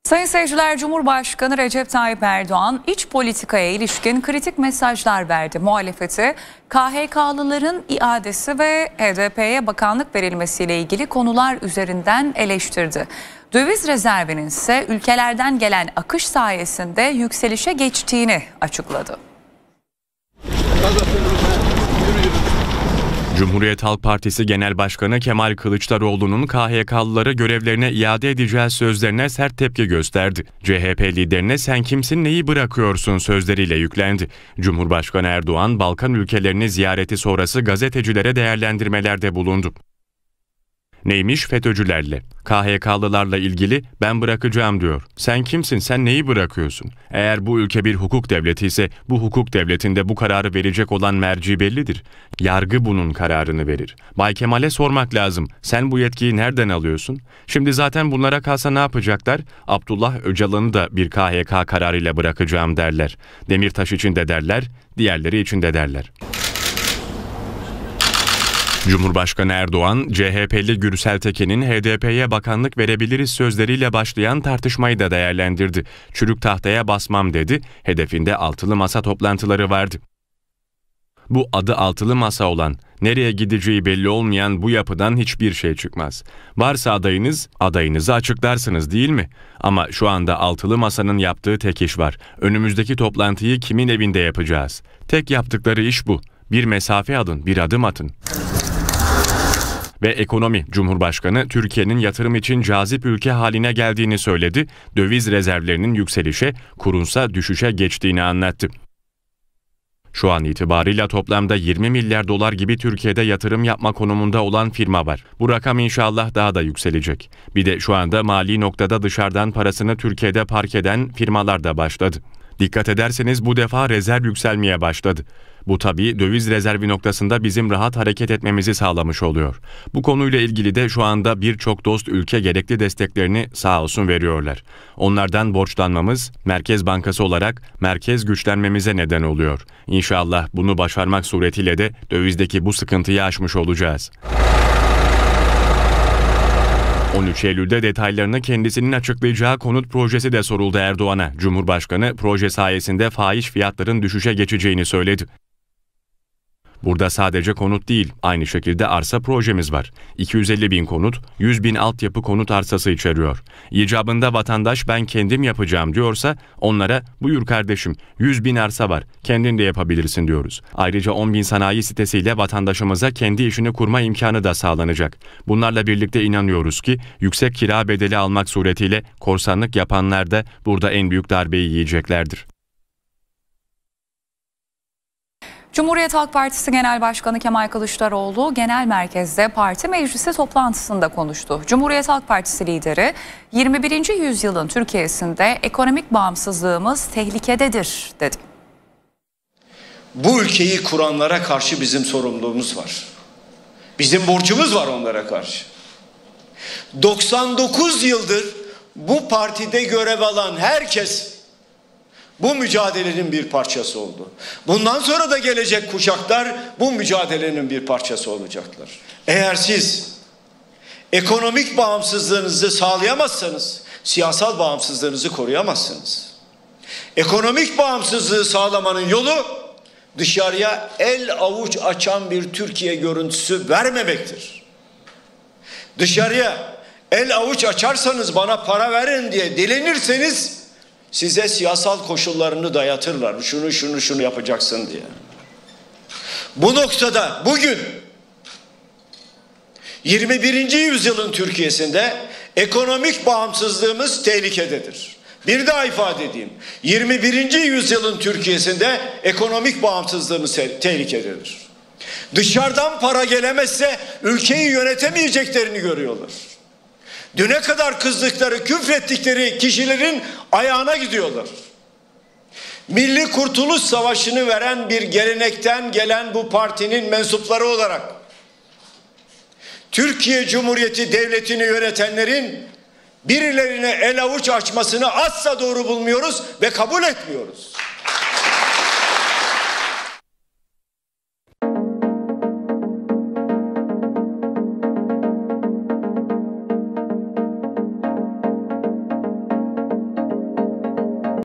Sayın seyirciler, Cumhurbaşkanı Recep Tayyip Erdoğan iç politikaya ilişkin kritik mesajlar verdi. Muhalefeti KHK'lıların iadesi ve HDP'ye bakanlık verilmesiyle ilgili konular üzerinden eleştirdi. Döviz rezervinin ise ülkelerden gelen akış sayesinde yükselişe geçtiğini açıkladı. Cumhuriyet Halk Partisi Genel Başkanı Kemal Kılıçdaroğlu'nun KHK'lıları görevlerine iade edeceği sözlerine sert tepki gösterdi. CHP liderine "sen kimsin, neyi bırakıyorsun" sözleriyle yüklendi. Cumhurbaşkanı Erdoğan, Balkan ülkelerini ziyareti sonrası gazetecilere değerlendirmelerde bulundu. Neymiş FETÖ'cülerle? KHK'lılarla ilgili "ben bırakacağım" diyor. Sen kimsin, sen neyi bırakıyorsun? Eğer bu ülke bir hukuk devleti ise bu hukuk devletinde bu kararı verecek olan merci bellidir. Yargı bunun kararını verir. Bay Kemal'e sormak lazım. Sen bu yetkiyi nereden alıyorsun? Şimdi zaten bunlara kalsa ne yapacaklar? Abdullah Öcalan'ı da bir KHK kararıyla bırakacağım derler. Demirtaş için de derler, diğerleri için de derler. Cumhurbaşkanı Erdoğan, CHP'li Gürsel Tekin'in HDP'ye bakanlık verebiliriz sözleriyle başlayan tartışmayı da değerlendirdi. Çürük tahtaya basmam dedi, hedefinde altılı masa toplantıları vardı. Bu adı altılı masa olan, nereye gideceği belli olmayan bu yapıdan hiçbir şey çıkmaz. Varsa adayınız, adayınızı açıklarsınız değil mi? Ama şu anda altılı masanın yaptığı tek iş var. Önümüzdeki toplantıyı kimin evinde yapacağız? Tek yaptıkları iş bu. Bir mesafe alın, bir adım atın. Ve ekonomi, Cumhurbaşkanı Türkiye'nin yatırım için cazip ülke haline geldiğini söyledi. Döviz rezervlerinin yükselişe, kurunsa düşüşe geçtiğini anlattı. Şu an itibarıyla toplamda 20 milyar dolar gibi Türkiye'de yatırım yapma konumunda olan firma var. Bu rakam inşallah daha da yükselecek. Bir de şu anda mali noktada dışarıdan parasını Türkiye'de park eden firmalar da başladı. Dikkat ederseniz bu defa rezerv yükselmeye başladı. Bu tabii döviz rezervi noktasında bizim rahat hareket etmemizi sağlamış oluyor. Bu konuyla ilgili de şu anda birçok dost ülke gerekli desteklerini sağ olsun veriyorlar. Onlardan borçlanmamız, Merkez Bankası olarak merkez güçlenmemize neden oluyor. İnşallah bunu başarmak suretiyle de dövizdeki bu sıkıntıyı aşmış olacağız. 13 Eylül'de detaylarını kendisinin açıklayacağı konut projesi de soruldu Erdoğan'a. Cumhurbaşkanı proje sayesinde fahiş fiyatların düşüşe geçeceğini söyledi. Burada sadece konut değil, aynı şekilde arsa projemiz var. 250 bin konut, 100 bin altyapı konut arsası içeriyor. İcabında vatandaş "ben kendim yapacağım" diyorsa onlara "buyur kardeşim, 100 bin arsa var, kendin de yapabilirsin" diyoruz. Ayrıca 10 bin sanayi sitesiyle vatandaşımıza kendi işini kurma imkanı da sağlanacak. Bunlarla birlikte inanıyoruz ki yüksek kira bedeli almak suretiyle korsanlık yapanlar da burada en büyük darbeyi yiyeceklerdir. Cumhuriyet Halk Partisi Genel Başkanı Kemal Kılıçdaroğlu genel merkezde parti meclisi toplantısında konuştu. Cumhuriyet Halk Partisi lideri 21. yüzyılın Türkiye'sinde ekonomik bağımsızlığımız tehlikededir dedi. Bu ülkeyi kuranlara karşı bizim sorumluluğumuz var. Bizim borcumuz var onlara karşı. 99 yıldır bu partide görev alan herkes bu mücadelenin bir parçası oldu. Bundan sonra da gelecek kuşaklar bu mücadelenin bir parçası olacaklar. Eğer siz ekonomik bağımsızlığınızı sağlayamazsanız siyasal bağımsızlığınızı koruyamazsınız. Ekonomik bağımsızlığı sağlamanın yolu dışarıya el avuç açan bir Türkiye görüntüsü vermemektir. Dışarıya el avuç açarsanız, bana para verin diye dilenirseniz size siyasal koşullarını dayatırlar. Şunu yapacaksın diye. Bu noktada bugün 21. yüzyılın Türkiye'sinde ekonomik bağımsızlığımız tehlikededir. Bir daha ifade edeyim. 21. yüzyılın Türkiye'sinde ekonomik bağımsızlığımız tehlikededir. Dışarıdan para gelemezse ülkeyi yönetemeyeceklerini görüyorlar. Düne kadar kızdıkları, küfrettikleri kişilerin ayağına gidiyorlar. Milli Kurtuluş Savaşı'nı veren bir gelenekten gelen bu partinin mensupları olarak Türkiye Cumhuriyeti Devleti'ni yönetenlerin birilerine el avuç açmasını asla doğru bulmuyoruz ve kabul etmiyoruz.